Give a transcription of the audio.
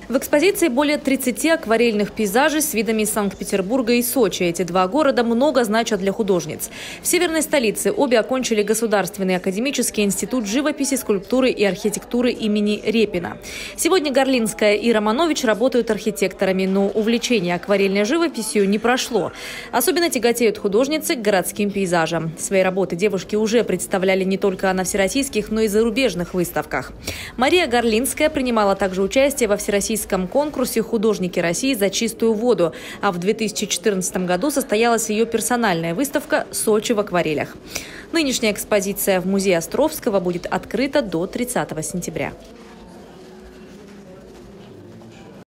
В экспозиции более 30 акварельных пейзажей с видами из Санкт-Петербурга и Сочи. Эти два города много значат для художниц. В северной столице обе окончили Государственный академический институт живописи, скульптуры и архитектуры имени Репина. Сегодня Горлинская и Романович работают архитекторами, но увлечение акварельной живописью не прошло. Особенно тяготеют художницы к городским пейзажам. Свои работы девушки уже представляли не только на всероссийских, но и зарубежных выставках. Мария Горлинская принимала также участие во всероссийском конкурсе «Художники России за чистую воду», а в 2014 году состоялась ее персональная выставка «Сочи в акварелях». Нынешняя экспозиция в музее Островского будет открыта до 30 сентября.